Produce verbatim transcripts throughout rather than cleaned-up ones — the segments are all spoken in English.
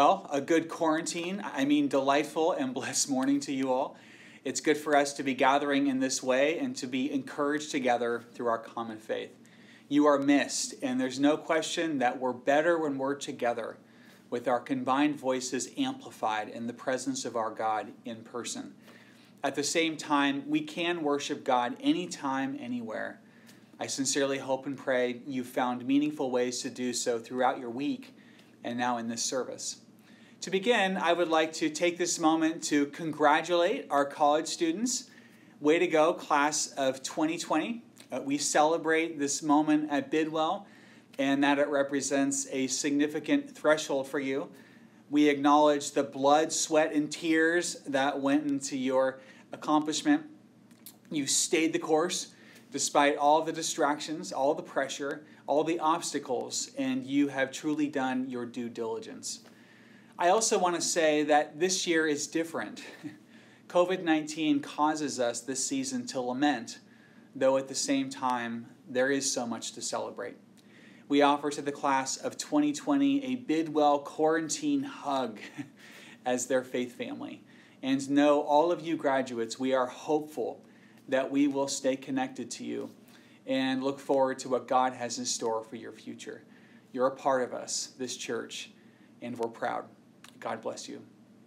Well, a good quarantine, I mean delightful and blessed morning to you all. It's good for us to be gathering in this way and to be encouraged together through our common faith. You are missed, and there's no question that we're better when we're together with our combined voices amplified in the presence of our God in person. At the same time, we can worship God anytime, anywhere. I sincerely hope and pray you've found meaningful ways to do so throughout your week and now in this service. To begin, I would like to take this moment to congratulate our college students. Way to go, class of twenty twenty. Uh, we celebrate this moment at Bidwell, and that it represents a significant threshold for you. We acknowledge the blood, sweat, and tears that went into your accomplishment. You stayed the course despite all the distractions, all the pressure, all the obstacles, and you have truly done your due diligence. I also want to say that this year is different. COVID nineteen causes us this season to lament, though at the same time, there is so much to celebrate. We offer to the class of twenty twenty a Bidwell quarantine hug as their faith family. And know, all of you graduates, we are hopeful that we will stay connected to you and look forward to what God has in store for your future. You're a part of us, this church, and we're proud. God bless you.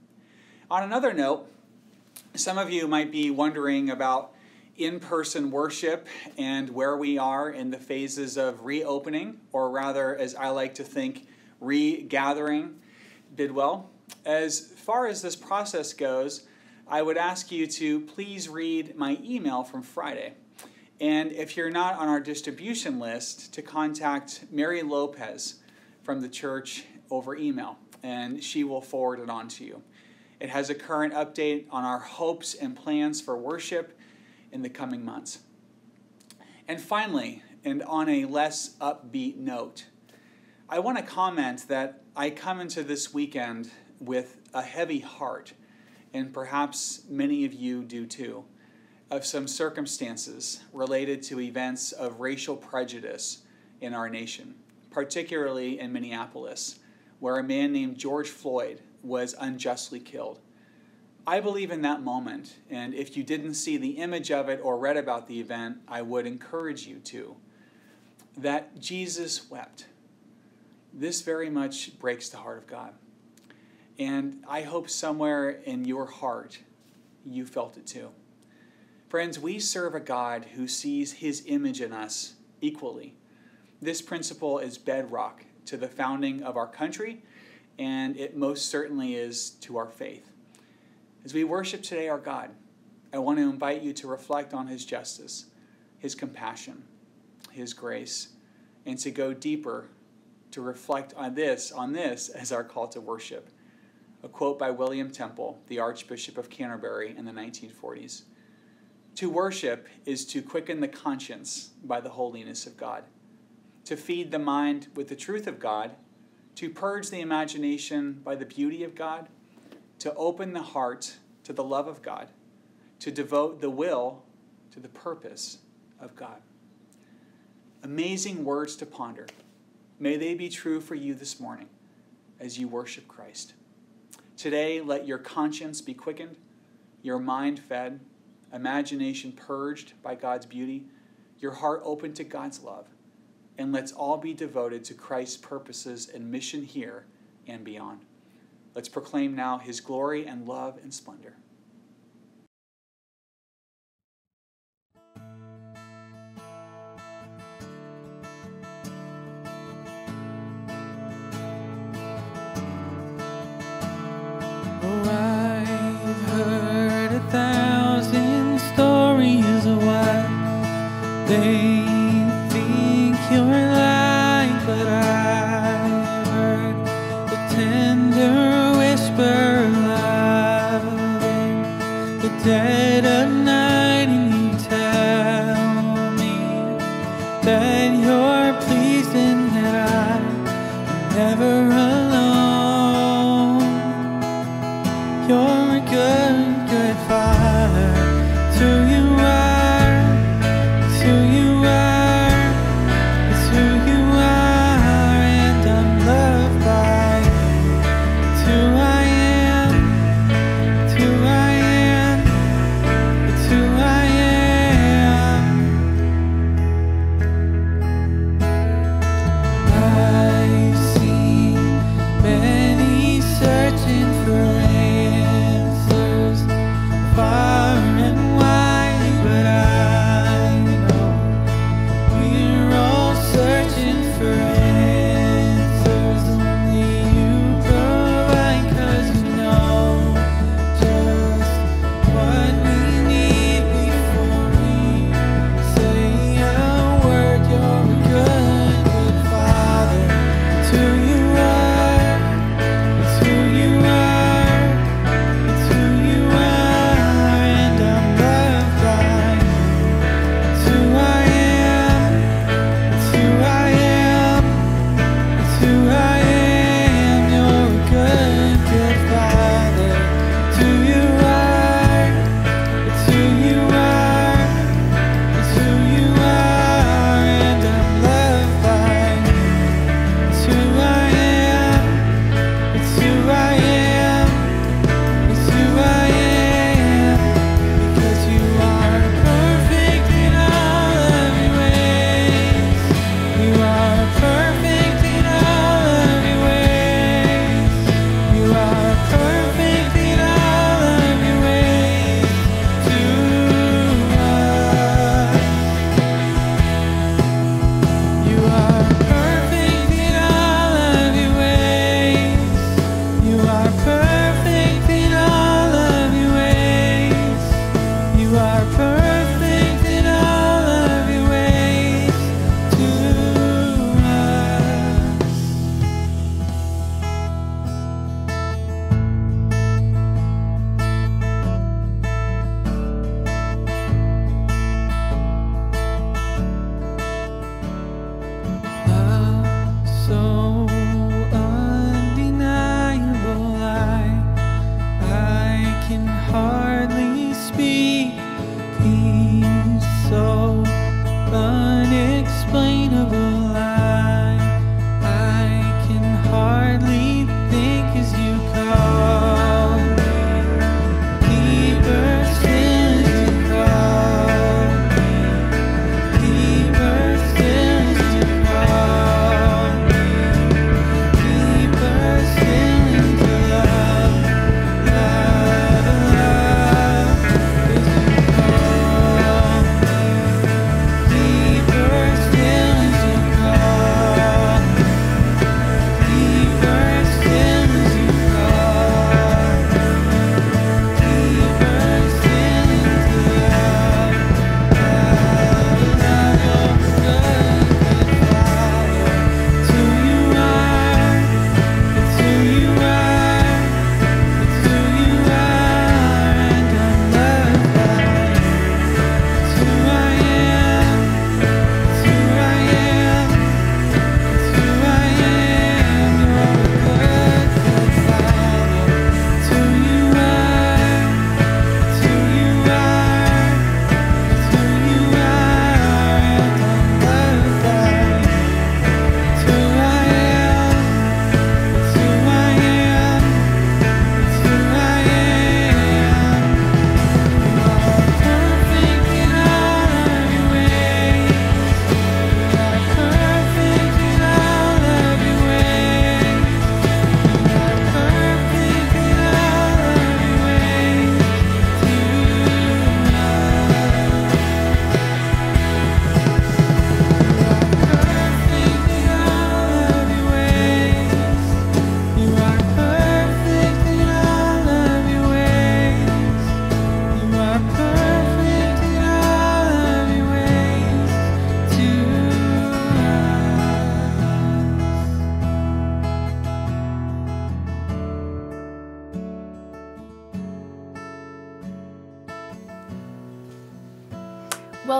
On another note, some of you might be wondering about in-person worship and where we are in the phases of reopening, or rather, as I like to think, regathering Bidwell. As far as this process goes, I would ask you to please read my email from Friday. And if you're not on our distribution list, to contact Mary Lopez from the church over email, and she will forward it on to you. It has a current update on our hopes and plans for worship in the coming months. And finally, and on a less upbeat note, I want to comment that I come into this weekend with a heavy heart, and perhaps many of you do too, of some circumstances related to events of racial prejudice in our nation, particularly in Minneapolis, where a man named George Floyd was unjustly killed. I believe in that moment, and if you didn't see the image of it or read about the event, I would encourage you to, that Jesus wept. This very much breaks the heart of God. And I hope somewhere in your heart you felt it too. Friends, we serve a God who sees his image in us equally. This principle is bedrock to the founding of our country, and it most certainly is to our faith. As we worship today our God, I want to invite you to reflect on his justice, his compassion, his grace, and to go deeper to reflect on this, on this as our call to worship. A quote by William Temple, the Archbishop of Canterbury in the nineteen forties. To worship is to quicken the conscience by the holiness of God, to feed the mind with the truth of God, to purge the imagination by the beauty of God, to open the heart to the love of God, to devote the will to the purpose of God. Amazing words to ponder. May they be true for you this morning as you worship Christ. Today, let your conscience be quickened, your mind fed, imagination purged by God's beauty, your heart open to God's love, and let's all be devoted to Christ's purposes and mission here and beyond. Let's proclaim now his glory and love and splendor. Oh, I've heard a thousand stories of what they think you're like, but I've heard the tender whisper of love.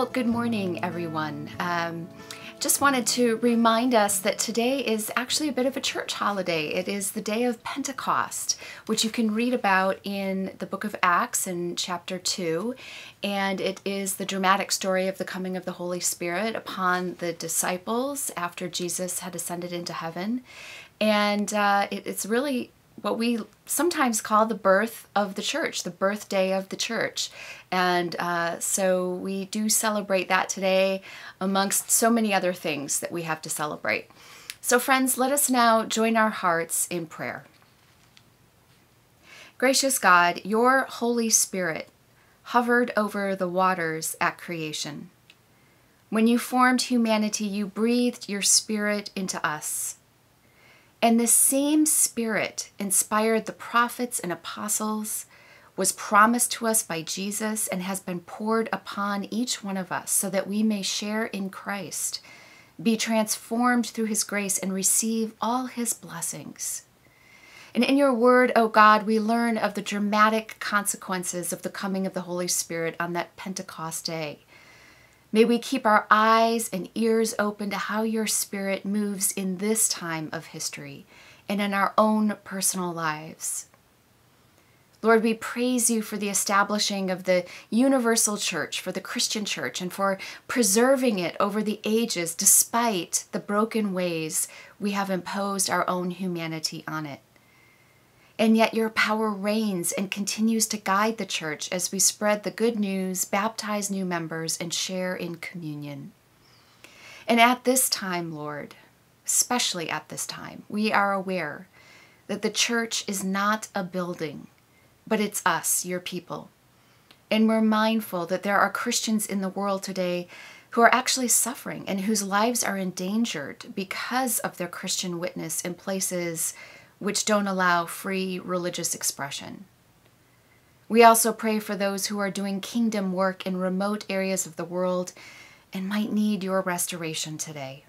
Well, good morning, everyone. Um, just wanted to remind us that today is actually a bit of a church holiday. It is the day of Pentecost, which you can read about in the book of Acts in chapter two. And it is the dramatic story of the coming of the Holy Spirit upon the disciples after Jesus had ascended into heaven. And uh, it, it's really what we sometimes call the birth of the church, the birthday of the church. And uh, so we do celebrate that today amongst so many other things that we have to celebrate. So friends, let us now join our hearts in prayer. Gracious God, your Holy Spirit hovered over the waters at creation. When you formed humanity, you breathed your Spirit into us. And this same Spirit inspired the prophets and apostles, was promised to us by Jesus, and has been poured upon each one of us so that we may share in Christ, be transformed through his grace, and receive all his blessings. And in your word, O God, we learn of the dramatic consequences of the coming of the Holy Spirit on that Pentecost day. May we keep our eyes and ears open to how your Spirit moves in this time of history and in our own personal lives. Lord, we praise you for the establishing of the universal church, for the Christian church, and for preserving it over the ages despite the broken ways we have imposed our own humanity on it. And yet your power reigns and continues to guide the church as we spread the good news, baptize new members, and share in communion. And at this time, Lord, especially at this time, we are aware that the church is not a building, but it's us, your people. And we're mindful that there are Christians in the world today who are actually suffering and whose lives are endangered because of their Christian witness in places which don't allow free religious expression. We also pray for those who are doing kingdom work in remote areas of the world and might need your restoration today.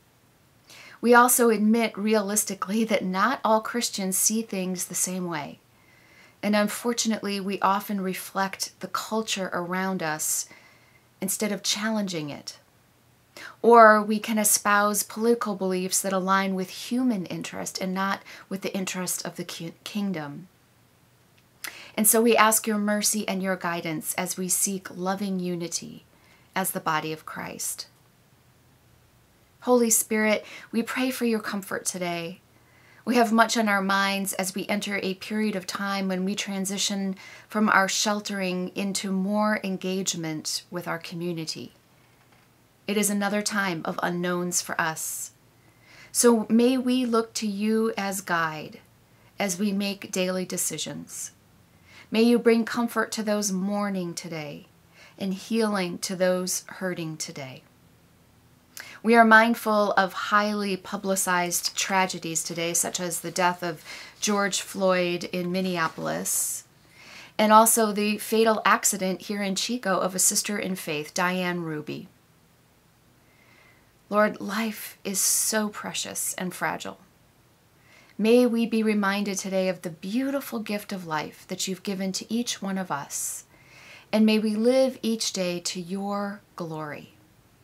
We also admit realistically that not all Christians see things the same way. And unfortunately, we often reflect the culture around us instead of challenging it. Or we can espouse political beliefs that align with human interest and not with the interest of the kingdom. And so we ask your mercy and your guidance as we seek loving unity as the body of Christ. Holy Spirit, we pray for your comfort today. We have much on our minds as we enter a period of time when we transition from our sheltering into more engagement with our community. It is another time of unknowns for us. So may we look to you as guide as we make daily decisions. May you bring comfort to those mourning today and healing to those hurting today. We are mindful of highly publicized tragedies today, such as the death of George Floyd in Minneapolis, and also the fatal accident here in Chico of a sister in faith, Diane Ruby. Lord, life is so precious and fragile. May we be reminded today of the beautiful gift of life that you've given to each one of us, and may we live each day to your glory.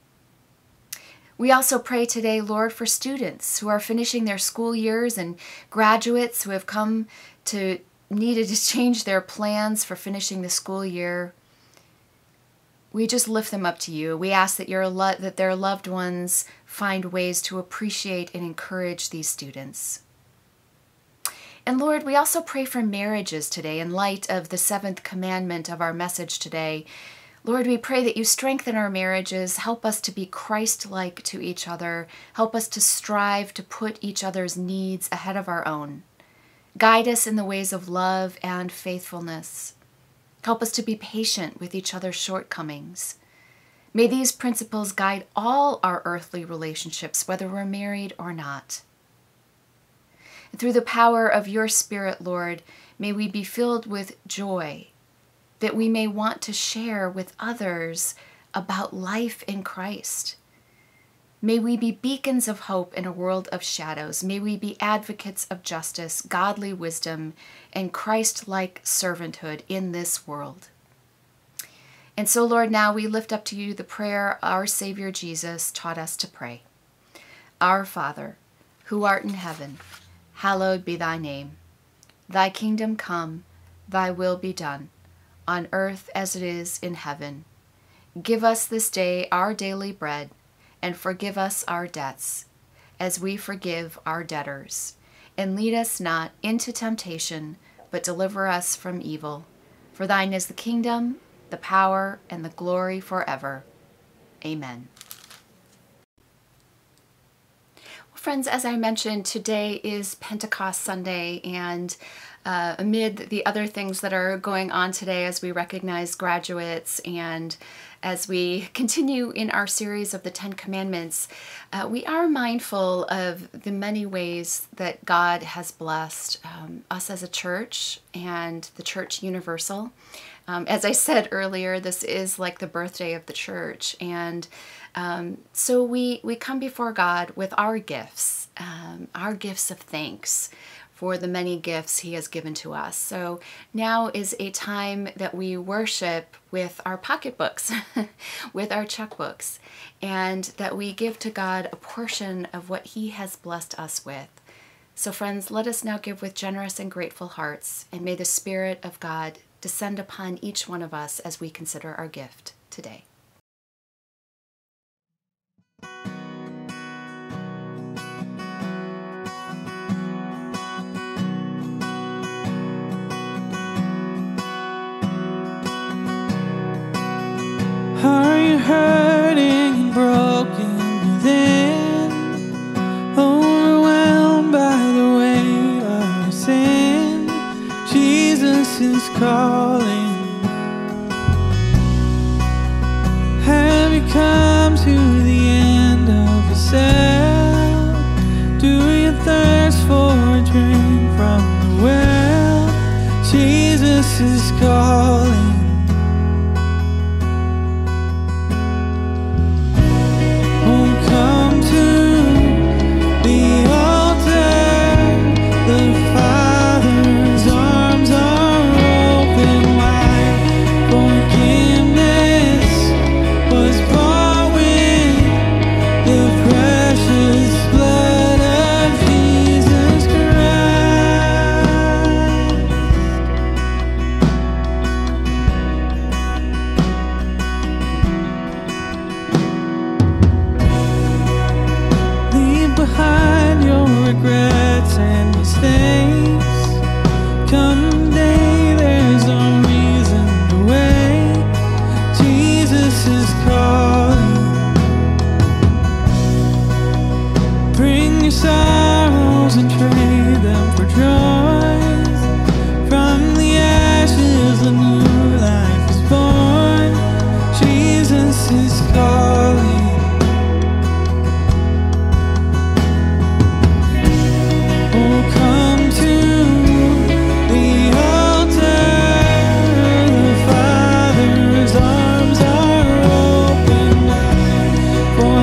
We also pray today, Lord, for students who are finishing their school years and graduates who have come to needed to change their plans for finishing the school year. We just lift them up to you. We ask that your lo- that their loved ones find ways to appreciate and encourage these students. And Lord, we also pray for marriages today in light of the seventh commandment of our message today. Lord, we pray that you strengthen our marriages, help us to be Christ-like to each other, help us to strive to put each other's needs ahead of our own. Guide us in the ways of love and faithfulness. Help us to be patient with each other's shortcomings. May these principles guide all our earthly relationships, whether we're married or not. And through the power of your Spirit, Lord, may we be filled with joy, that we may want to share with others about life in Christ. May we be beacons of hope in a world of shadows. May we be advocates of justice, godly wisdom, and Christ-like servanthood in this world. And so, Lord, now we lift up to you the prayer our Savior Jesus taught us to pray. Our Father, who art in heaven, hallowed be thy name. Thy kingdom come, thy will be done, on earth as it is in heaven. Give us this day our daily bread, and forgive us our debts, as we forgive our debtors. And lead us not into temptation, but deliver us from evil. For thine is the kingdom, the power, and the glory forever. Amen. Well, friends, as I mentioned, today is Pentecost Sunday, and uh, amid the other things that are going on today as we recognize graduates and as we continue in our series of the Ten Commandments, uh, we are mindful of the many ways that God has blessed um, us as a church and the church universal. Um, as I said earlier, this is like the birthday of the church, and um, so we, we come before God with our gifts, um, our gifts of thanks for the many gifts he has given to us. So now is a time that we worship with our pocketbooks, with our checkbooks, and that we give to God a portion of what he has blessed us with. So friends, let us now give with generous and grateful hearts, and may the Spirit of God descend upon each one of us as we consider our gift today. Are you hurting and broken within, overwhelmed by the weight of your sin? Jesus is calling. Have you come to the end of yourself? Do you thirst for a drink from the well? Jesus is calling.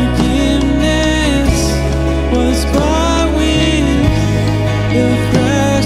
Your presence.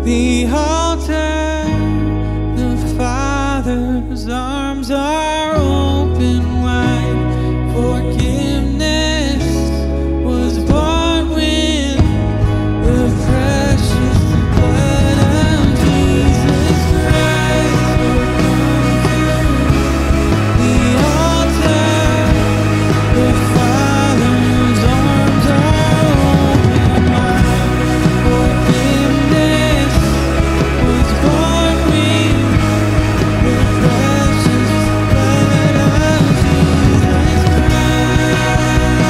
the altar, the Father's arms are open wide. Forgiveness was born when the precious blood of Jesus Christ will come to the altar. The Father's arms are open wide. Forgiveness was born when the precious blood of Jesus Christ.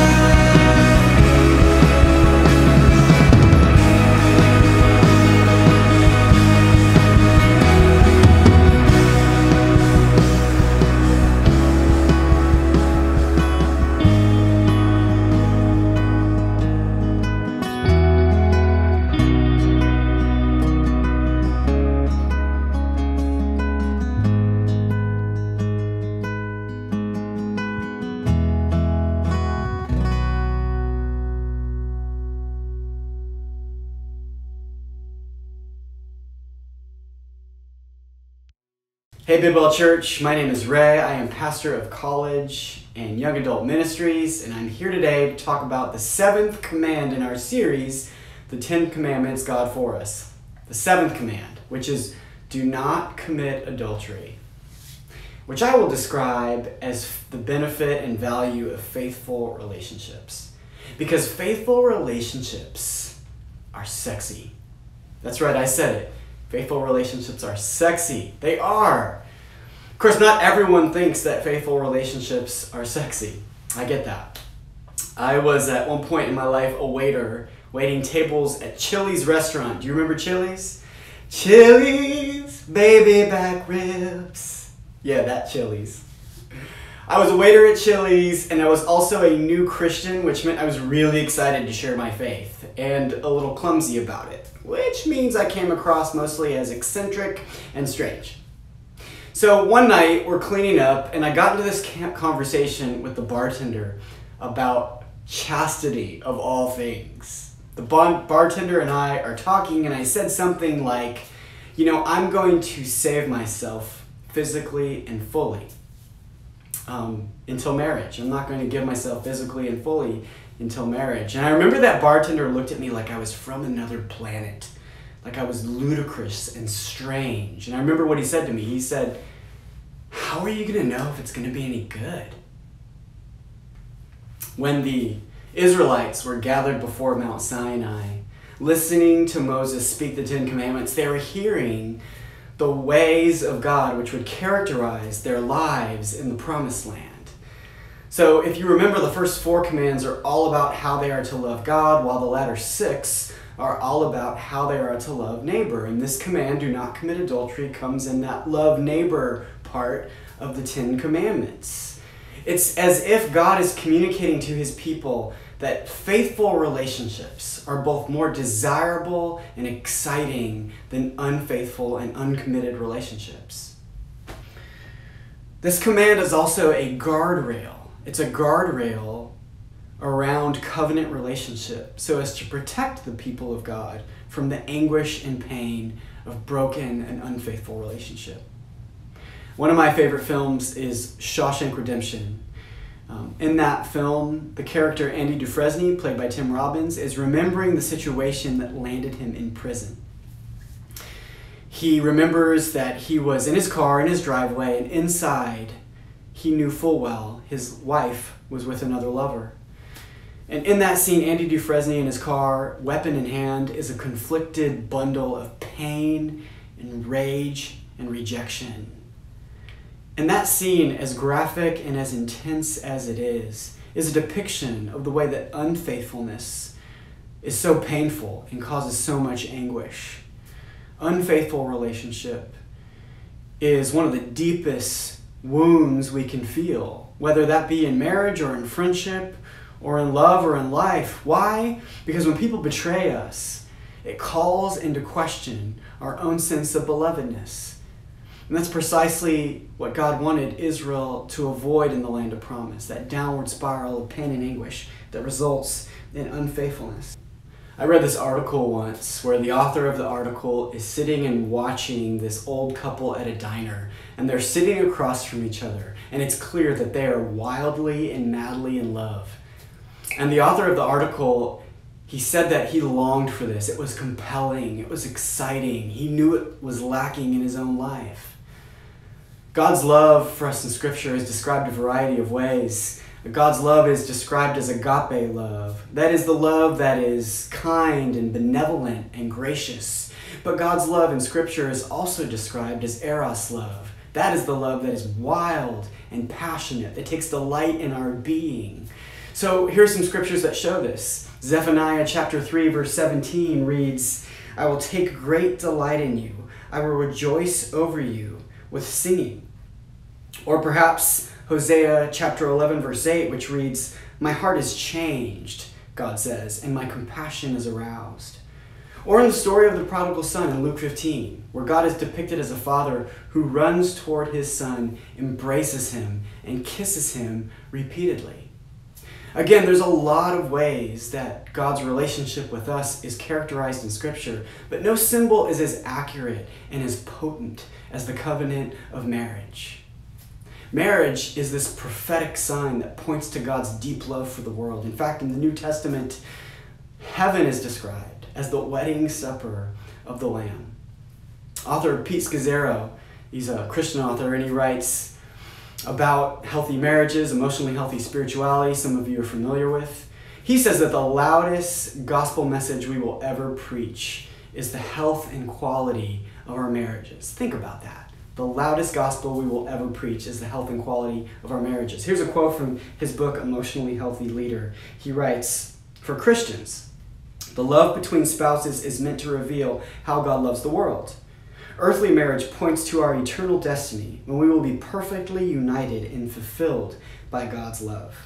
Hey Bidwell Church, my name is Ray. I am pastor of college and young adult ministries, and I'm here today to talk about the seventh command in our series, the Ten Commandments God for Us. The seventh command, which is do not commit adultery, which I will describe as the benefit and value of faithful relationships. Because faithful relationships are sexy. That's right, I said it. Faithful relationships are sexy. They are. Of course, not everyone thinks that faithful relationships are sexy. I get that. I was at one point in my life a waiter waiting tables at Chili's restaurant. Do you remember Chili's? Chili's, baby back ribs. Yeah, that Chili's. I was a waiter at Chili's, and I was also a new Christian, which meant I was really excited to share my faith and a little clumsy about it, which means I came across mostly as eccentric and strange. So one night we're cleaning up, and I got into this conversation with the bartender about chastity of all things. The bar- bartender and I are talking, and I said something like, you know, I'm going to save myself physically and fully um, until marriage. I'm not going to give myself physically and fully until marriage. And I remember that bartender looked at me like I was from another planet, like I was ludicrous and strange. And I remember what he said to me. He said, how are you going to know if it's going to be any good? When the Israelites were gathered before Mount Sinai, listening to Moses speak the Ten Commandments, they were hearing the ways of God which would characterize their lives in the Promised Land. So if you remember, the first four commands are all about how they are to love God, while the latter six are all about how they are to love neighbor. And this command, do not commit adultery, comes in that love neighbor part of the Ten Commandments. It's as if God is communicating to his people that faithful relationships are both more desirable and exciting than unfaithful and uncommitted relationships. This command is also a guardrail. It's a guardrail around covenant relationship so as to protect the people of God from the anguish and pain of broken and unfaithful relationship. One of my favorite films is Shawshank Redemption. Um, in that film, the character Andy Dufresne, played by Tim Robbins, is remembering the situation that landed him in prison. He remembers that he was in his car, in his driveway, and inside, he knew full well his wife was with another lover. And in that scene, Andy Dufresne in his car, weapon in hand, is a conflicted bundle of pain and rage and rejection. And that scene, as graphic and as intense as it is, is a depiction of the way that unfaithfulness is so painful and causes so much anguish. Unfaithful relationship is one of the deepest wounds we can feel, whether that be in marriage or in friendship or in love or in life. Why? Because when people betray us, it calls into question our own sense of belovedness. And that's precisely what God wanted Israel to avoid in the land of promise, that downward spiral of pain and anguish that results in unfaithfulness. I read this article once where the author of the article is sitting and watching this old couple at a diner, and they're sitting across from each other, and it's clear that they are wildly and madly in love. And the author of the article, he said that he longed for this. It was compelling. It was exciting. He knew it was lacking in his own life. God's love for us in Scripture is described a variety of ways. God's love is described as agape love. That is the love that is kind and benevolent and gracious. But God's love in Scripture is also described as eros love. That is the love that is wild and passionate, that takes delight in our being. So here's some scriptures that show this. Zephaniah chapter three, verse seventeen reads, I will take great delight in you. I will rejoice over you with singing. Or perhaps Hosea chapter eleven, verse eight, which reads, my heart is changed, God says, and my compassion is aroused. Or in the story of the prodigal son in Luke fifteen, where God is depicted as a father who runs toward his son, embraces him, and kisses him repeatedly. Again, there's a lot of ways that God's relationship with us is characterized in Scripture, but no symbol is as accurate and as potent as the covenant of marriage. Marriage is this prophetic sign that points to God's deep love for the world. In fact, in the New Testament, heaven is described as the wedding supper of the Lamb. Author Pete Scazzaro, he's a Christian author, and he writes about healthy marriages, emotionally healthy spirituality, some of you are familiar with. He says that the loudest gospel message we will ever preach is the health and quality of our marriages. Think about that. The loudest gospel we will ever preach is the health and quality of our marriages. Here's a quote from his book, Emotionally Healthy Leader. He writes, for Christians, the love between spouses is meant to reveal how God loves the world. Earthly marriage points to our eternal destiny when we will be perfectly united and fulfilled by God's love.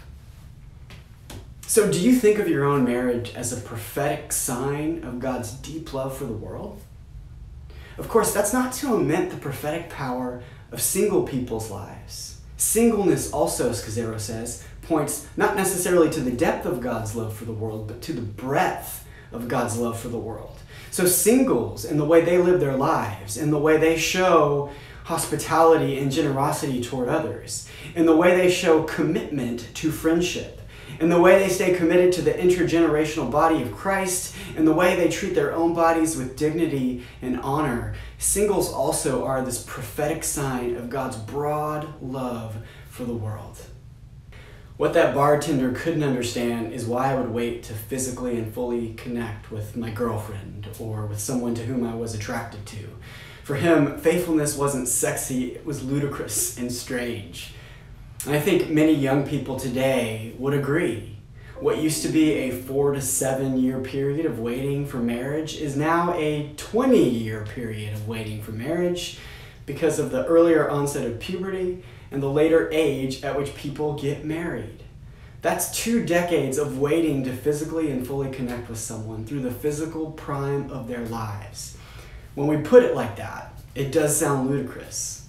So do you think of your own marriage as a prophetic sign of God's deep love for the world? Of course, that's not to omit the prophetic power of single people's lives. Singleness also, Scazzaro says, points not necessarily to the depth of God's love for the world, but to the breadth of God's love for the world. So singles, in the way they live their lives, in the way they show hospitality and generosity toward others, in the way they show commitment to friendship, in the way they stay committed to the intergenerational body of Christ, in the way they treat their own bodies with dignity and honor, singles also are this prophetic sign of God's broad love for the world. What that bartender couldn't understand is why I would wait to physically and fully connect with my girlfriend or with someone to whom I was attracted to. For him, faithfulness wasn't sexy, it was ludicrous and strange. And I think many young people today would agree. What used to be a four to seven year period of waiting for marriage is now a twenty year period of waiting for marriage because of the earlier onset of puberty and the later age at which people get married. That's two decades of waiting to physically and fully connect with someone through the physical prime of their lives. When we put it like that, it does sound ludicrous.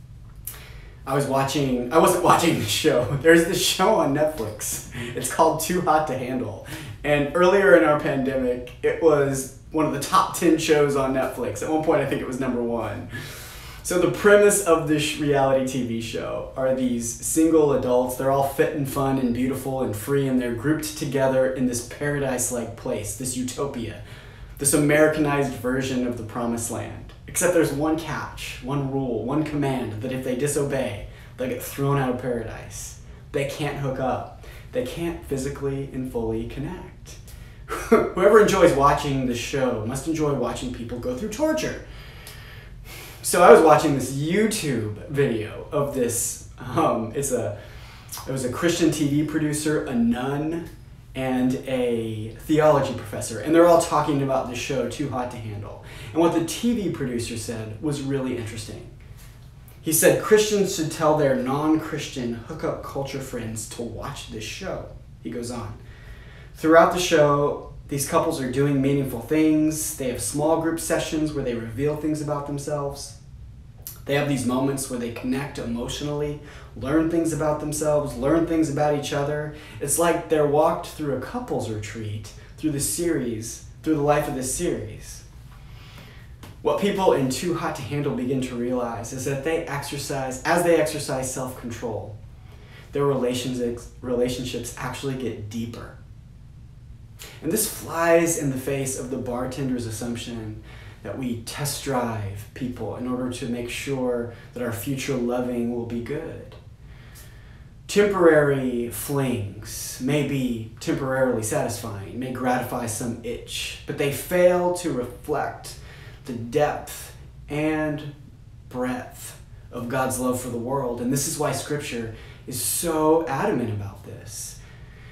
I was watching, I wasn't watching the show. There's this show on Netflix. It's called Too Hot to Handle. And earlier in our pandemic, it was one of the top ten shows on Netflix. At one point, I think it was number one. So the premise of this reality T V show are these single adults. They're all fit and fun and beautiful and free, and they're grouped together in this paradise-like place, this utopia, this Americanized version of the promised land. Except there's one catch, one rule, one command that if they disobey, they get thrown out of paradise. They can't hook up. They can't physically and fully connect. Whoever enjoys watching the show must enjoy watching people go through torture. So I was watching this YouTube video of this, um, it's a, it was a Christian T V producer, a nun, and a theology professor, and they're all talking about the show Too Hot to Handle. And what the T V producer said was really interesting. He said Christians should tell their non-Christian hookup culture friends to watch this show. He goes on. Throughout the show, these couples are doing meaningful things. They have small group sessions where they reveal things about themselves. They have these moments where they connect emotionally, learn things about themselves, learn things about each other. It's like they're walked through a couples retreat through the series, through the life of this series. What people in Too Hot to Handle begin to realize is that they exercise, as they exercise self-control, their relations, relationships actually get deeper. And this flies in the face of the bartender's assumption that we test drive people in order to make sure that our future loving will be good. Temporary flings may be temporarily satisfying, may gratify some itch, but they fail to reflect the depth and breadth of God's love for the world. And this is why Scripture is so adamant about this.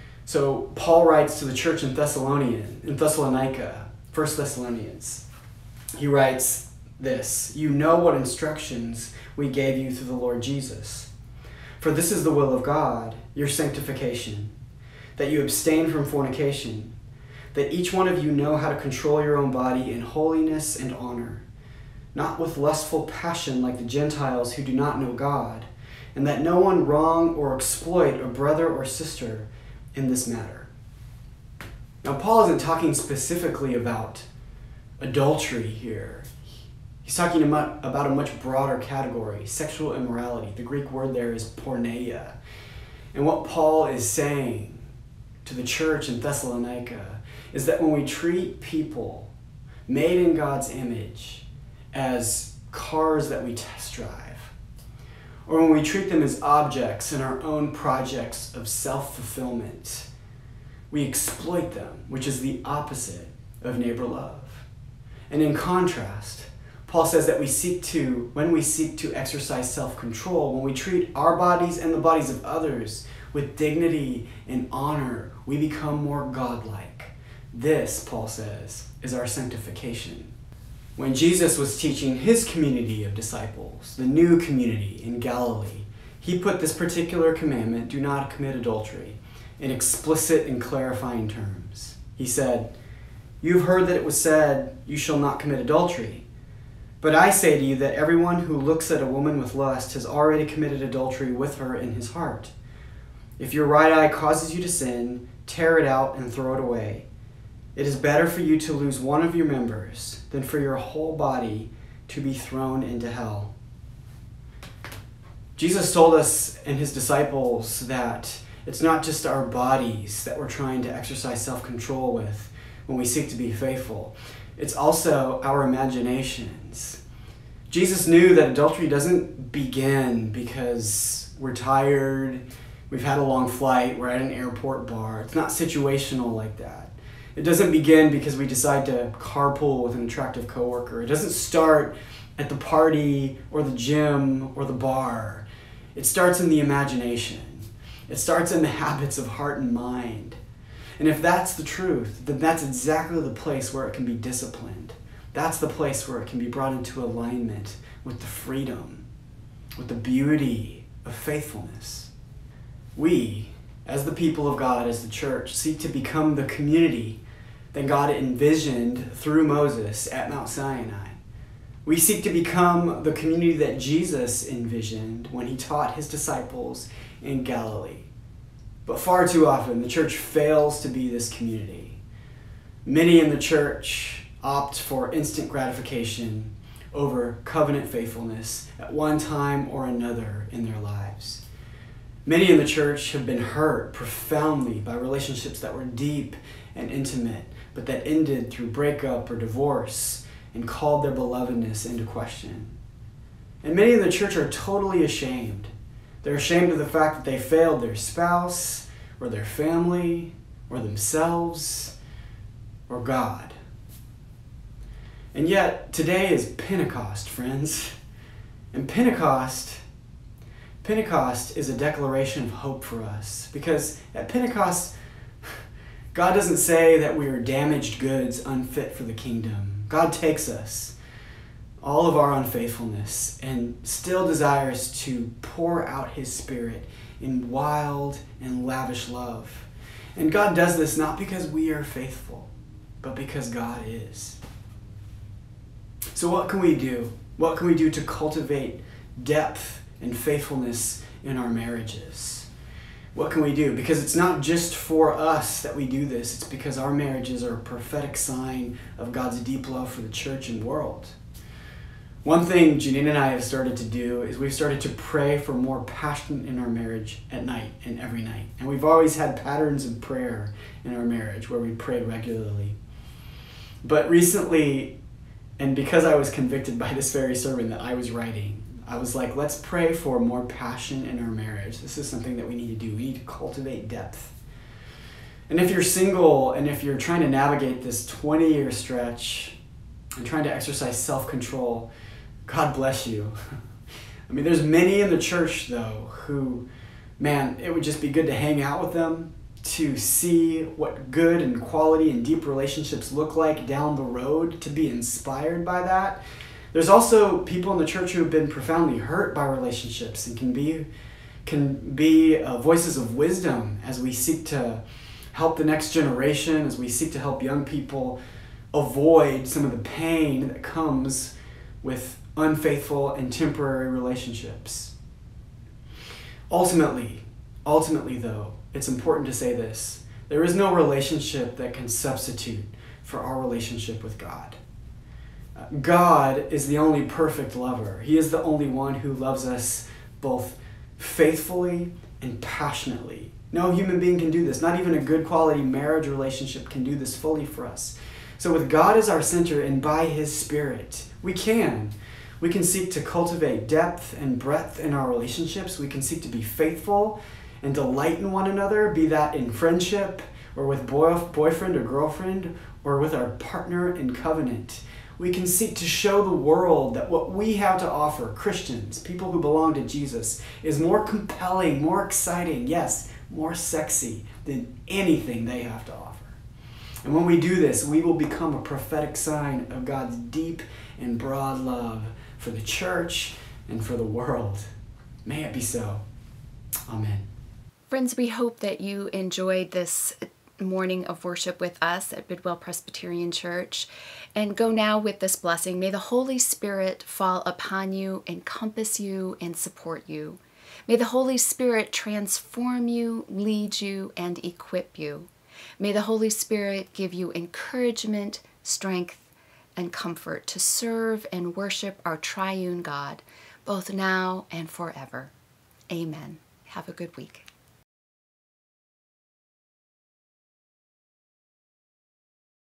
So Paul writes to the church in Thessalonian, in Thessalonica, First Thessalonians. He writes this, "You know what instructions we gave you through the Lord Jesus. For this is the will of God, your sanctification, that you abstain from fornication, that each one of you know how to control your own body in holiness and honor, not with lustful passion like the Gentiles who do not know God, and that no one wrong or exploit a brother or sister in this matter." Now, Paul isn't talking specifically about adultery here. He's talking about a much broader category, sexual immorality. The Greek word there is porneia. And what Paul is saying to the church in Thessalonica is that when we treat people made in God's image as cars that we test drive, or when we treat them as objects in our own projects of self-fulfillment, we exploit them, which is the opposite of neighbor love. And in contrast, Paul says that we seek to, when we seek to exercise self-control, when we treat our bodies and the bodies of others with dignity and honor, we become more godlike. This, Paul says, is our sanctification. When Jesus was teaching his community of disciples, the new community in Galilee, he put this particular commandment, "Do not commit adultery," in explicit and clarifying terms. He said, "You've heard that it was said, 'You shall not commit adultery.' But I say to you that everyone who looks at a woman with lust has already committed adultery with her in his heart. If your right eye causes you to sin, tear it out and throw it away. It is better for you to lose one of your members than for your whole body to be thrown into hell." Jesus told us and his disciples that it's not just our bodies that we're trying to exercise self-control with when we seek to be faithful. It's also our imaginations. Jesus knew that adultery doesn't begin because we're tired, we've had a long flight, we're at an airport bar. It's not situational like that. It doesn't begin because we decide to carpool with an attractive coworker. It doesn't start at the party or the gym or the bar. It starts in the imagination. It starts in the habits of heart and mind. And if that's the truth, then that's exactly the place where it can be disciplined. That's the place where it can be brought into alignment with the freedom, with the beauty of faithfulness. We, as the people of God, as the church, seek to become the community that God envisioned through Moses at Mount Sinai. We seek to become the community that Jesus envisioned when he taught his disciples in Galilee. But far too often, the church fails to be this community. Many in the church opt for instant gratification over covenant faithfulness at one time or another in their lives. Many in the church have been hurt profoundly by relationships that were deep and intimate, but that ended through breakup or divorce and called their belovedness into question. And many in the church are totally ashamed. They're ashamed of the fact that they failed their spouse or their family or themselves or God. And yet, today is Pentecost, friends. And Pentecost, Pentecost is a declaration of hope for us. Because at Pentecost, God doesn't say that we are damaged goods unfit for the kingdom. God takes us, all of our unfaithfulness, and still desires to pour out his Spirit in wild and lavish love. And God does this not because we are faithful, but because God is. So what can we do? What can we do to cultivate depth and faithfulness in our marriages? What can we do? Because it's not just for us that we do this. It's because our marriages are a prophetic sign of God's deep love for the church and world. One thing Janine and I have started to do is we've started to pray for more passion in our marriage at night and every night. And we've always had patterns of prayer in our marriage where we prayed regularly. But recently, and because I was convicted by this very sermon that I was writing, I was like, let's pray for more passion in our marriage. This is something that we need to do. We need to cultivate depth. And if you're single and if you're trying to navigate this twenty-year stretch and trying to exercise self-control, God bless you. I mean, there's many in the church, though, who, man, it would just be good to hang out with them, to see what good and quality and deep relationships look like down the road, to be inspired by that. There's also people in the church who have been profoundly hurt by relationships and can be, can be uh, voices of wisdom as we seek to help the next generation, as we seek to help young people avoid some of the pain that comes with unfaithful and temporary relationships. Ultimately, ultimately though, it's important to say this. There is no relationship that can substitute for our relationship with God. God is the only perfect lover. He is the only one who loves us both faithfully and passionately. No human being can do this. Not even a good quality marriage relationship can do this fully for us. So with God as our center and by His Spirit, we can. We can seek to cultivate depth and breadth in our relationships. We can seek to be faithful and delight in one another, be that in friendship or with boy, boyfriend or girlfriend or with our partner in covenant. We can seek to show the world that what we have to offer, Christians, people who belong to Jesus, is more compelling, more exciting, yes, more sexy than anything they have to offer. And when we do this, we will become a prophetic sign of God's deep and broad love for the church and for the world. May it be so. Amen. Friends, we hope that you enjoyed this morning of worship with us at Bidwell Presbyterian Church. And go now with this blessing. May the Holy Spirit fall upon you, encompass you, and support you. May the Holy Spirit transform you, lead you, and equip you. May the Holy Spirit give you encouragement, strength, and comfort to serve and worship our triune God, both now and forever. Amen. Have a good week.